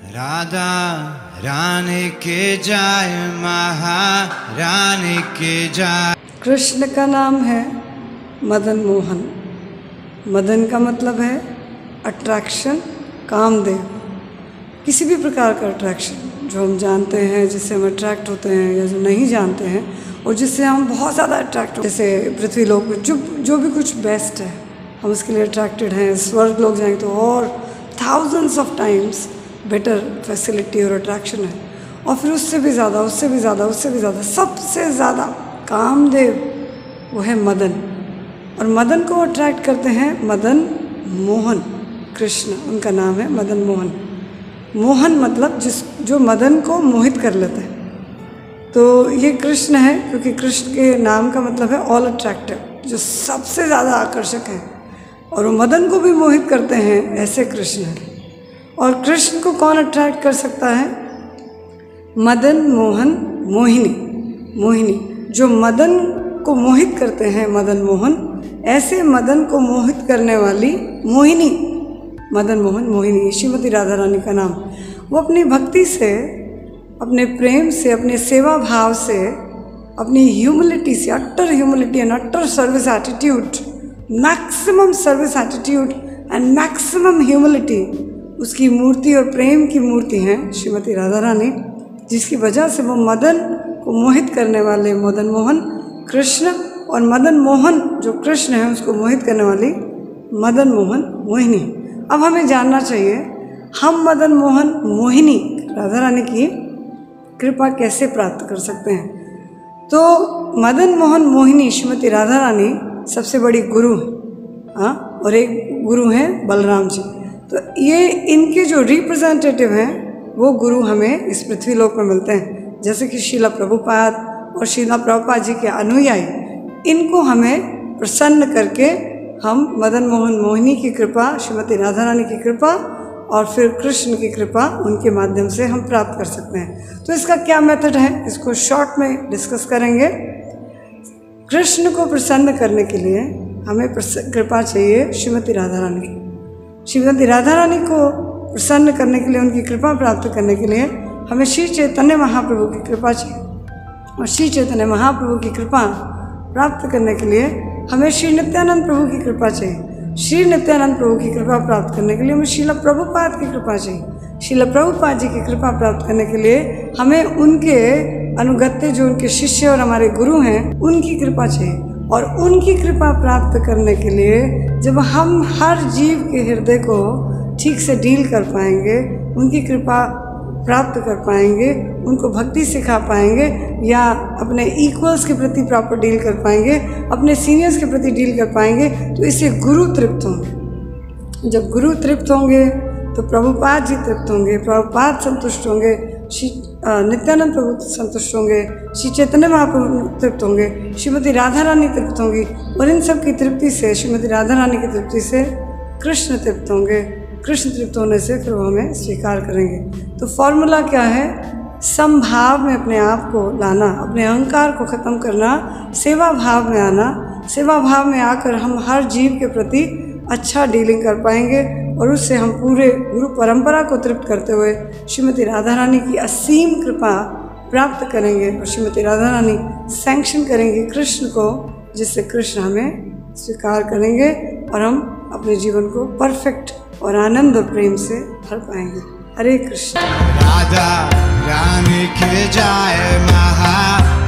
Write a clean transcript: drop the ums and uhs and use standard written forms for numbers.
राधा रानी के जाय, महारानी के जाय। कृष्ण का नाम है मदन मोहन। मदन का मतलब है अट्रैक्शन, कामदेव। किसी भी प्रकार का अट्रैक्शन जो हम जानते हैं, जिससे हम अट्रैक्ट होते हैं, या जो नहीं जानते हैं और जिससे हम बहुत ज़्यादा अट्रैक्ट होते हैं, जैसे पृथ्वी लोक में जो भी कुछ बेस्ट है हम उसके लिए अट्रैक्टेड हैं। स्वर्ग लोग जाएंगे तो और thousands of times better facility और अट्रैक्शन है। और फिर उससे भी ज़्यादा, उससे भी ज़्यादा, उससे भी ज़्यादा, सबसे ज़्यादा कामदेव वो है मदन। और मदन को अट्रैक्ट करते हैं मदन मोहन। कृष्ण उनका नाम है मदन मोहन। मोहन मतलब जो मदन को मोहित कर लेते हैं। तो ये कृष्ण है, क्योंकि कृष्ण के नाम का मतलब है ऑल अट्रैक्टिव, जो सबसे ज़्यादा आकर्षक है और वो मदन को भी मोहित करते हैं, ऐसे कृष्ण हैं। और कृष्ण को कौन अट्रैक्ट कर सकता है? मदन मोहन मोहिनी। मोहिनी जो मदन को मोहित करते हैं, मदन मोहन, ऐसे मदन को मोहित करने वाली मोहिनी, मदन मोहन मोहिनी, श्रीमती राधा रानी का नाम। वो अपनी भक्ति से, अपने प्रेम से, अपने सेवा भाव से, अपनी ह्यूमिलिटी से, utter humility and utter service attitude, maximum service attitude and maximum humility, उसकी मूर्ति और प्रेम की मूर्ति हैं श्रीमती राधा रानी, जिसकी वजह से वो मदन को मोहित करने वाले मदन मोहन कृष्ण, और मदन मोहन जो कृष्ण है उसको मोहित करने वाली मदन मोहन मोहिनी। अब हमें जानना चाहिए हम मदन मोहन मोहिनी राधा रानी की कृपा कैसे प्राप्त कर सकते हैं। तो मदन मोहन मोहिनी श्रीमती राधा रानी सबसे बड़ी गुरु है, हाँ, और एक गुरु हैं बलराम जी। तो ये इनके जो रिप्रेजेंटेटिव हैं वो गुरु हमें इस पृथ्वी लोक में मिलते हैं, जैसे कि शीला प्रभुपाद और शीला प्रभुपाद जी के अनुयायी। इनको हमें प्रसन्न करके हम मदन मोहन मोहिनी की कृपा, श्रीमती राधा रानी की कृपा और फिर कृष्ण की कृपा उनके माध्यम से हम प्राप्त कर सकते हैं। तो इसका क्या मेथड है, इसको शॉर्ट में डिस्कस करेंगे। कृष्ण को प्रसन्न करने के लिए हमें कृपा चाहिए श्रीमती राधा रानी की। श्रीमती राधा रानी को प्रसन्न करने के लिए, उनकी कृपा प्राप्त करने के लिए हमें श्री चैतन्य महाप्रभु की कृपा चाहिए। और श्री चैतन्य महाप्रभु की कृपा प्राप्त करने के लिए हमें श्री नित्यानंद प्रभु की कृपा चाहिए। श्री नित्यानंद प्रभु की कृपा प्राप्त करने के लिए हमें शीला प्रभुपाद की कृपा चाहिए। शीला प्रभुपाद जी की कृपा प्राप्त करने के लिए हमें उनके अनुगत्य, जो उनके शिष्य और हमारे गुरु हैं, उनकी कृपा चाहिए। और उनकी कृपा प्राप्त करने के लिए जब हम हर जीव के हृदय को ठीक से डील कर पाएंगे, उनकी कृपा प्राप्त कर पाएंगे, उनको भक्ति सिखा पाएंगे, या अपने इक्वल्स के प्रति प्रॉपर डील कर पाएंगे, अपने सीनियर्स के प्रति डील कर पाएंगे, तो इससे गुरु तृप्त होंगे। जब गुरु तृप्त होंगे तो प्रभुपाद जी तृप्त होंगे, प्रभुपाद संतुष्ट होंगे, श्री नित्यानंद प्रभु संतुष्ट होंगे, श्री चैतन्य महाप्रभु तृप्त होंगे, श्रीमती राधा रानी तृप्त होंगी, और इन सब की तृप्ति से, श्रीमती राधा रानी की तृप्ति से कृष्ण तृप्त होंगे। कृष्ण तृप्त होने से फिर वो हमें स्वीकार करेंगे। तो फॉर्मूला क्या है? समभाव में अपने आप को लाना, अपने अहंकार को ख़त्म करना, सेवा भाव में आना। सेवा भाव में आकर हम हर जीव के प्रति अच्छा डीलिंग कर पाएंगे, और उससे हम पूरे गुरु परंपरा को तृप्त करते हुए श्रीमती राधा रानी की असीम कृपा प्राप्त करेंगे। और श्रीमती राधा रानी सैंक्शन करेंगे कृष्ण को, जिससे कृष्ण हमें स्वीकार करेंगे और हम अपने जीवन को परफेक्ट और आनंद और प्रेम से भर पाएंगे। हरे कृष्ण। राधा रानी के जाय, महा